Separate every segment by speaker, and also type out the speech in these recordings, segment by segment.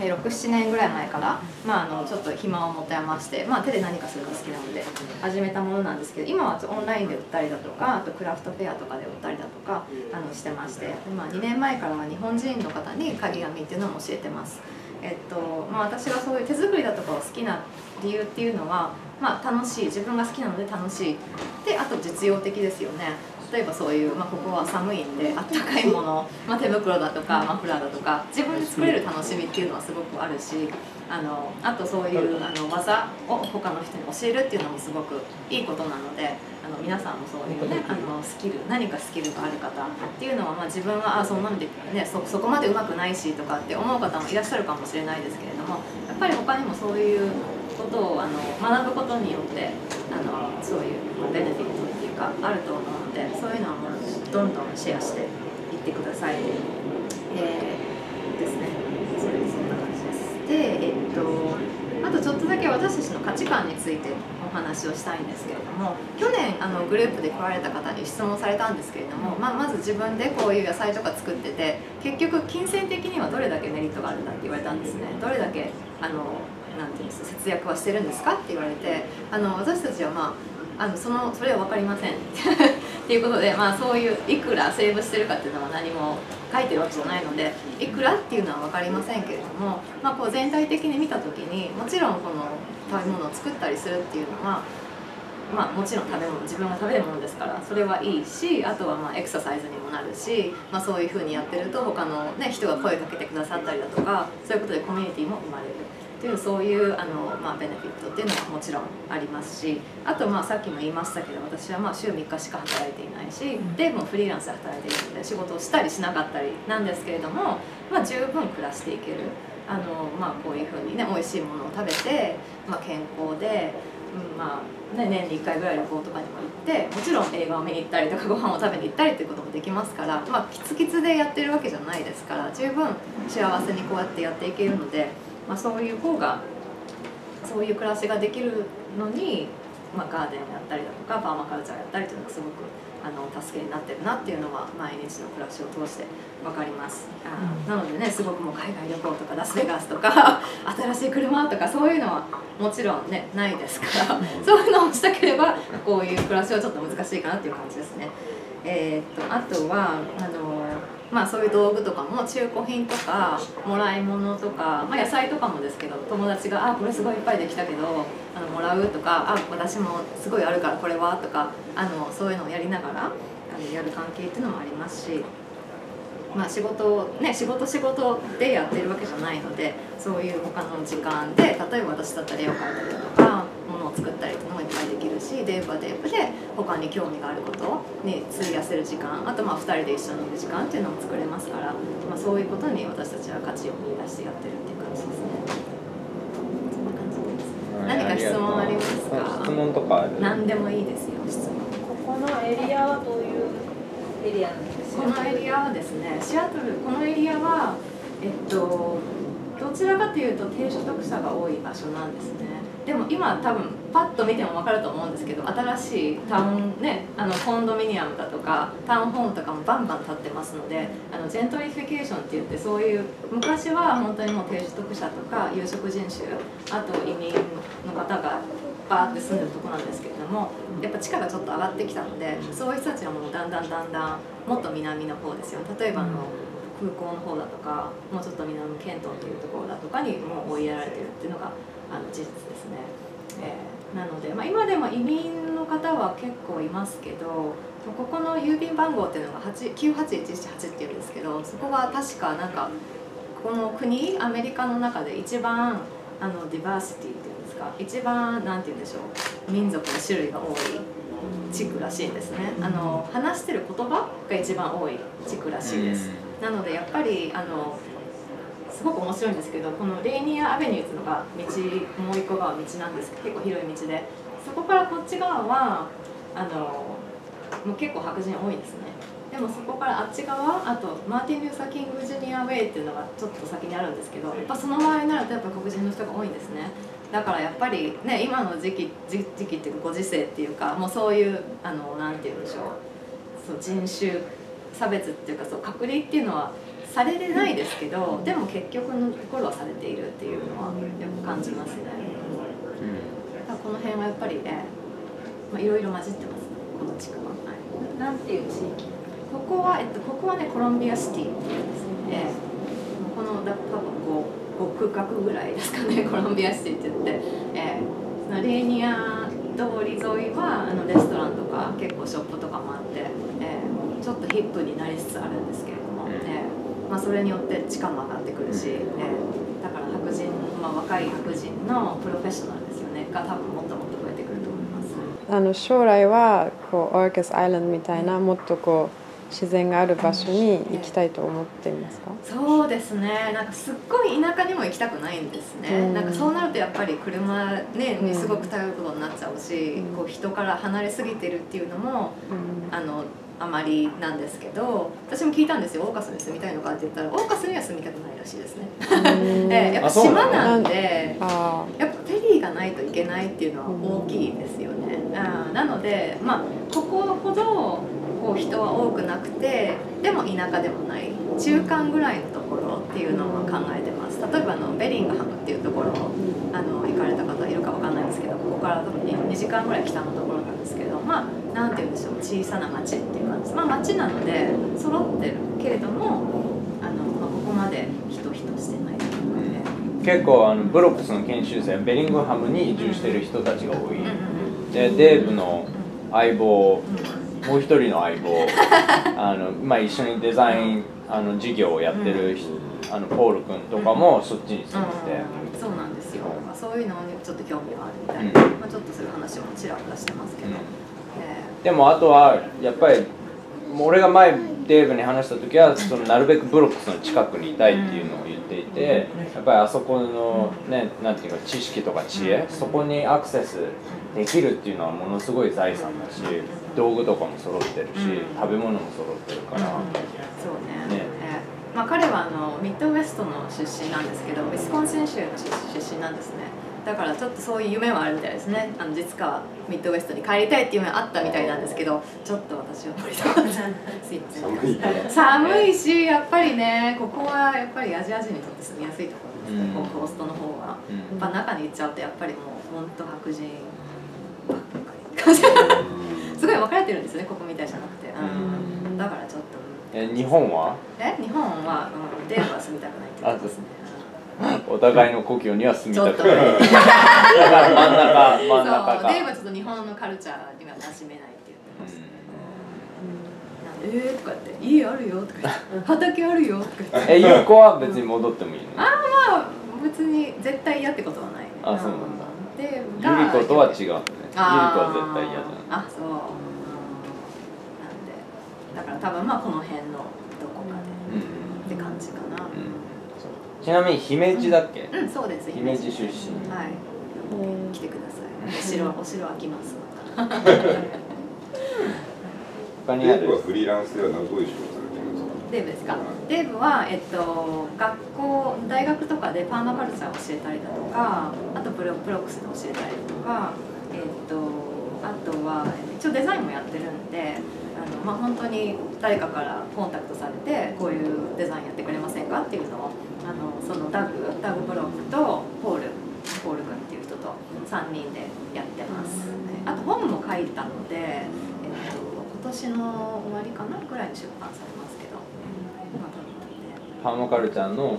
Speaker 1: 6、7年ぐらい前から、ちょっと暇を持て余して、手で何かするの好きなので始めたものなんですけど、今はオンラインで売ったりだとか、あとクラフトフェアとかで売ったりだとかしてまして、2年前からは日本人の方に鍵編みっていうのを教えてます。私がそういう手作りだとかを好きな理由っていうのは、楽しい、自分が好きなので楽しいで、あと実用的ですよね。例えばそういう、ここは寒いんであったかいもの、手袋だとかマフラーだとか自分で作れる楽しみっていうのはすごくあるし、あとそういう技を他の人に教えるっていうのもすごくいいことなので、皆さんもそういうねスキル、何かスキルがある方っていうのは、自分はそんなんで、ね、そこまでうまくないしとかって思う方もいらっしゃるかもしれないですけれども、やっぱり他にもそういうことを学ぶことによってそういうベネフィットっていうかあると思うので、そういうのはもうどんどんシェアしていってくださいですね。そんな感じです。で、あとちょっとだけ私たちの価値観についてお話をしたいんですけれども、去年グループで来られた方に質問されたんですけれども、まず自分でこういう野菜とか作ってて、結局金銭的にはどれだけメリットがあるんだって言われたんですね。どれだけなんていうんですか、節約はしてるんですかって言われて、私たちはそれは分かりませんっていうことで、そういういくらセーブしてるかっていうのは何も書いてるわけじゃないので、いくらっていうのは分かりませんけれども、こう全体的に見た時にもちろんこの食べ物を作ったりするっていうのは、もちろん食べ物、自分が食べるものですからそれはいいし、あとはエクササイズにもなるし、そういうふうにやってると他の、人が声かけてくださったりだとか、そういうことでコミュニティも生まれるっていう、そういうベネフィットっていうのはもちろんありますし、あとさっきも言いましたけど、私は週3日しか働いていないし、でもフリーランスで働いているので仕事をしたりしなかったりなんですけれども、十分暮らしていける、こういうふうにね美味しいものを食べて、健康で、年に1回ぐらい旅行とかにも行って、もちろん映画を見に行ったりとかご飯を食べに行ったりということもできますから、キツキツでやってるわけじゃないですから、十分幸せにこうやってやっていけるので、そういう方がそういう暮らしができるのに、ガーデンやったりだとかパーマカルチャーやったりというのがすごく助けになってるなっていうのは毎日の暮らしを通して分かります。なのでね、すごくもう海外旅行とかラスベガスとか新しい車とかそういうのはもちろんねないですからそういうのをしたければこういう暮らしはちょっと難しいかなっていう感じですね。あとはそういう道具とかも中古品とかもらい物とか、野菜とかもですけど、友達が「これすごいいっぱいできたけどもらう?」とか「私もすごいあるからこれは?」とかそういうのをやりながらやる関係っていうのもありますし、仕事でやってるわけじゃないので、そういう他の時間で、例えば私だったら絵を描いたりだとか物を作ったりっていうのもいっぱいできるし、デーブはデーブで他に興味があることに費やせる時間、あと2人で一緒にいる時間っていうのも作れますから、そういうことに私たちは価値を見出してやってるっていう感じですね。そんな感じです。何か質問ありますか？
Speaker 2: 質問とかある？
Speaker 1: 何でもいいですよ、質問。
Speaker 3: ここのエリアはどういうエリアなんですか？
Speaker 1: このエリアはですね、シアトル、このエリアはどちらかというと低所得者が多い場所なんですね。でも今多分パッと見ても分かると思うんですけど、新しいタウンね、コンドミニアムだとかタウンホームとかもバンバン建ってますので、ジェントリフィケーションって言って、そういう昔は本当にもう低所得者とか有色人種、あと移民の方がバーって住んでるとこなんですけれども、やっぱ地価がちょっと上がってきたので、そういう人たちはもうだんだんもっと南の方ですよ。例えば空港の方だとか、もうちょっと南のケントンというところだとかにもう追いやられてるっていうのが事実ですね。なので、今でも移民の方は結構いますけど、ここの郵便番号っていうのが98178っていうんですけど、そこが確かこの国アメリカの中で一番ディバーシティっていうんですか、一番なんて言うんでしょう、民族の種類が多い地区らしいんですね。話してる言葉が一番多い地区らしいです。なのでやっぱりすごく面白いんですけど、このレイニアアベニューっていうのが道、もう一個が道なんですけど、結構広い道で、そこからこっち側はもう結構白人多いですね。でもそこからあっち側、あとマーティン・リューサー・キング・ジュニア・ウェイっていうのがちょっと先にあるんですけど、やっぱその周りになるとやっぱ黒人の人が多いんですね。だからやっぱりね、今の時期っていうかご時世っていうか、もうそういうなんて言うんでしょう、そう人種差別っていうか、そう隔離っていうのはされてないですけど、でも結局のところはされているっていうのはよく感じますね。だからこの辺はやっぱりいろいろ混じってますね、この地区は。
Speaker 3: なんていう地域？
Speaker 1: ここはね、コロンビアシティっていうんですね。この多分5区画ぐらいですかね、コロンビアシティって言って、そのレーニア通り沿いはレストランとか結構ショップとかもあって、ちょっとヒップになりつつあるんですけれども、それによって地価も上がってくるし、だから白人、若い白人のプロフェッショナルですよねが多分もっともっと増えてくると思います。
Speaker 2: 将来はオーキャスアイランドみたいなもっと自然がある場所に行きたいと思っていますか？
Speaker 1: そうですね、なんかすっごい田舎にも行きたくないんですね。なんかそうなるとやっぱり車、にすごく頼ることになっちゃうし、人から離れすぎてるっていうのも、あまりなんですけど、私も聞いたんですよ、オーカスに住みたいのかって言ったら、オーカスには住みたくないらしいですね。やっぱ島なんで、やっぱフェリーがないといけないっていうのは大きいですよね。なので、ここほど人は多くなくて、でも田舎でもない中間ぐらいのところっていうのを考えてます。例えばベリンガハムっていうところ行かれた方いるかわかんないですけど、ここから多分2時間ぐらい北のところなんですけど、なんて言うんでしょう、小さな町っていう感じ。町なので揃ってるけれども、ここまで人してないというかね。
Speaker 4: 結構ブロックスの研修生、ベリングハムに移住してる人たちが多い。でデーブの相棒、もう一人の相棒一緒にデザイン事業をやってるポール君とかもそっちに住んでて、
Speaker 1: そうなんですよ。そういうのにちょっと興味があるみたいな、ちょっとそういう話もちらほらしてますけど、
Speaker 4: でもあとはやっぱり俺が前デーブに話した時はなるべくブロックスの近くにいたいっていうのを言っていて、やっぱりあそこのなんていうか知識とか知恵、そこにアクセスできるっていうのはものすごい財産だし、道具とかも揃ってるし、食べ物も揃ってるから。
Speaker 1: そうね。彼はミッドウェストの出身なんですけど、ウィスコンシン州の出身なんですね。だからちょっとそういう夢はあるみたいですね。実家はミッドウェストに帰りたいっていう夢はあったみたいなんですけど、ちょっと私は無理だった。すいません。寒いし、やっぱりね、ここはやっぱりアジア人にとって住みやすいところですね。コーストの方は。やっぱ中に行っちゃうとやっぱりもう本当白人ばっかり。すごい分かれてるんですね、ここみたいじゃなくて。だからちょっと。
Speaker 4: 日本は？
Speaker 1: 日本はデーブは住みたくないって言ってますね。
Speaker 4: お互いの故郷には住みたくない。真ん中か。
Speaker 1: デーブはちょっと日本のカルチャーには馴染めないって言ってますね。とか言って家あるよとか言って畑あるよとか言って。
Speaker 4: ゆうこは別に戻ってもいいの？
Speaker 1: 別に絶対嫌ってことはない。
Speaker 4: そうなんだ。ゆりことは違うね。ゆりこは絶対嫌じゃん。
Speaker 1: そう。なんでだから多分この辺のどこかでって感じかな。
Speaker 4: ちなみに姫路だっけ？
Speaker 1: そうです。
Speaker 4: 姫路出身。
Speaker 1: はい。来てください。お城開きます。
Speaker 4: 他にある？
Speaker 5: デーブはフリーランスではどういう仕事されてるんですか？
Speaker 1: デーブですか？デーブは大学とかでパーマカルチャーを教えたりだとか、あとプロックスで教えたりとか、あとは一応デザインもやってるんで。本当に誰かからコンタクトされてこういうデザインやってくれませんかっていうのをそのダグブロックとポール君っていう人と3人でやってます。あと本も書いたので、今年の終わりかなぐらいに出版されますけど、
Speaker 4: パーマカルチャーの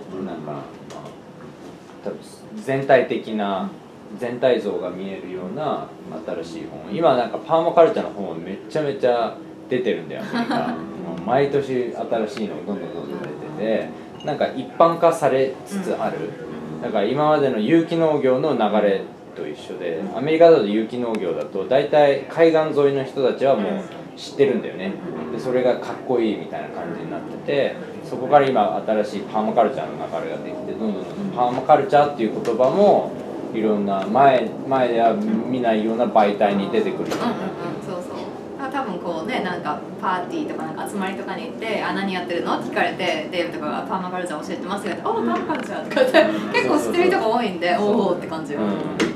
Speaker 4: 多分全体的な全体像が見えるような新しい本。今パーマカルチャーの本はめちゃめちゃ出てるんだよ、アメリカ。毎年新しいのどんどん出てて、一般化されつつある。だから今までの有機農業の流れと一緒で、アメリカだと有機農業だと大体海岸沿いの人たちはもう知ってるんだよね。でそれがかっこいいみたいな感じになってて、そこから今新しいパーマカルチャーの流れができて、どんどんパーマカルチャーっていう言葉もいろんな前では見ないような媒体に出てくるようになってる。
Speaker 1: 多分パーティーとか集まりとかに行って「何やってるの?」って聞かれて、デーブとかがパーマカルチャー教えてますよって「パーマカルチャー」とかって結構知ってる人が多いんで「おお」って感じが。